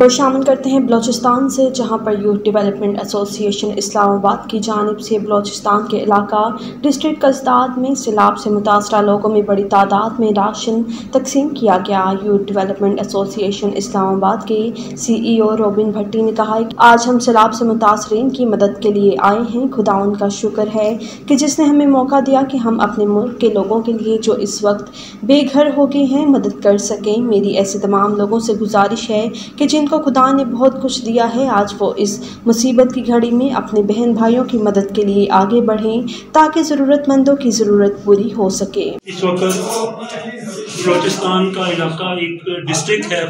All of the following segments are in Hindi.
शामिल करते हैं बलूचिस्तान से, जहां पर यूथ डेवलपमेंट एसोसिएशन इस्लामाबाद की जानिब से बलूचिस्तान के इलाका डिस्ट्रिक्ट कसदाद में सैलाब से मुतासरा लोगों में बड़ी तादाद में राशन तकसीम किया गया। यूथ डेवलपमेंट एसोसिएशन इस्लामाबाद के CEO रोबिन भट्टी ने कहा कि आज हम सैलाब से मुतासरीन की मदद के लिए आए हैं। खुदा उनका शुक्र है कि जिसने हमें मौका दिया कि हम अपने मुल्क के लोगों के लिए जो इस वक्त बेघर हो गए हैं मदद कर सकें। मेरी ऐसे तमाम लोगों से गुजारिश है कि जिनको खुदा ने बहुत कुछ दिया है, आज वो इस मुसीबत की घड़ी में अपने बहन भाइयों की मदद के लिए आगे बढ़ें ताकि ज़रूरतमंदों की ज़रूरत पूरी हो सके। इस वक्त बलूचिस्तान का इलाका एक डिस्ट्रिक्ट है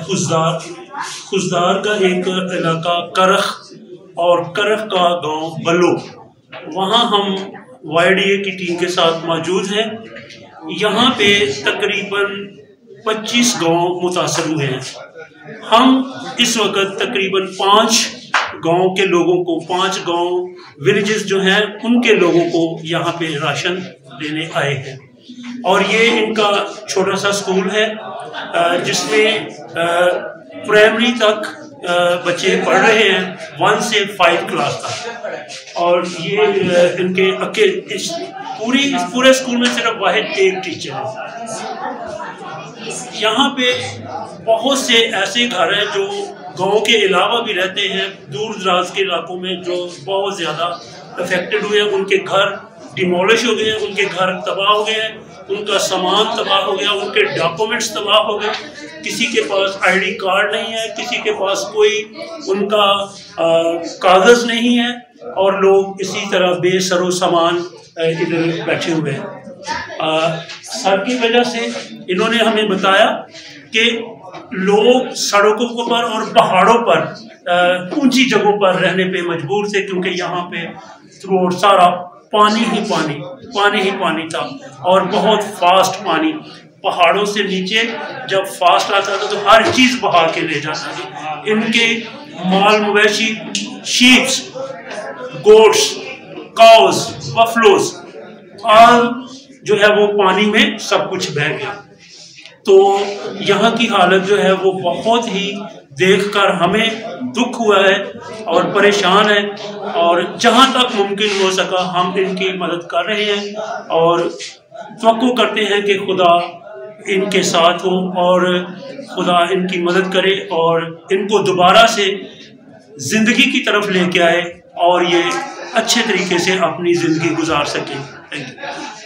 खुजदार का एक इलाका करख और करख का गांव बलो, वहाँ हम YDA की टीम के साथ मौजूद हैं। यहाँ पे तकरीबन 25 गांव मुतासर हुए हैं। हम इस वक्त तकरीबन 5 गांव के लोगों को, 5 गांव विलेजेस जो हैं उनके लोगों को यहाँ पे राशन देने आए हैं। और ये इनका छोटा सा स्कूल है जिसमें प्राइमरी तक बच्चे पढ़ रहे हैं, 1 से 5 क्लास तक। और ये इनके इस पूरे स्कूल में सिर्फ वाहिद एक टीचर है। यहाँ पे बहुत से ऐसे घर हैं जो गांव के अलावा भी रहते हैं, दूर दराज के इलाकों में, जो बहुत ज़्यादा अफेक्टेड हुए हैं। उनके घर डिमोलिश हो गए हैं, उनके घर तबाह हो गए हैं, उनका सामान तबाह हो गया, उनके डॉक्यूमेंट्स तबाह हो गए। किसी के पास ID कार्ड नहीं है, किसी के पास कोई उनका कागज़ नहीं है, और लोग इसी तरह बेसरो सामान इधर बैठे हुए हैं। सर की वजह से इन्होंने हमें बताया कि लोग सड़कों पर और पहाड़ों पर ऊंची जगहों पर रहने पे मजबूर थे, क्योंकि यहाँ पे रोड सारा पानी ही पानी था, और बहुत फास्ट पानी। पहाड़ों से नीचे जब फास्ट आता था तो हर चीज़ बहा के ले जाता था। इनके माल मवेशी, शीप्स, गोट्स, काउस, बफलोस, और जो है वो पानी में सब कुछ बह गया। तो यहाँ की हालत जो है वो बहुत ही देखकर हमें दुख हुआ है और परेशान है, और जहाँ तक मुमकिन हो सका हम इनकी मदद कर रहे हैं, और तवक्को करते हैं कि खुदा इनके साथ हो और खुदा इनकी मदद करे और इनको दोबारा से ज़िंदगी की तरफ लेके आए और ये अच्छे तरीके से अपनी ज़िंदगी गुजार सकें। Thank you.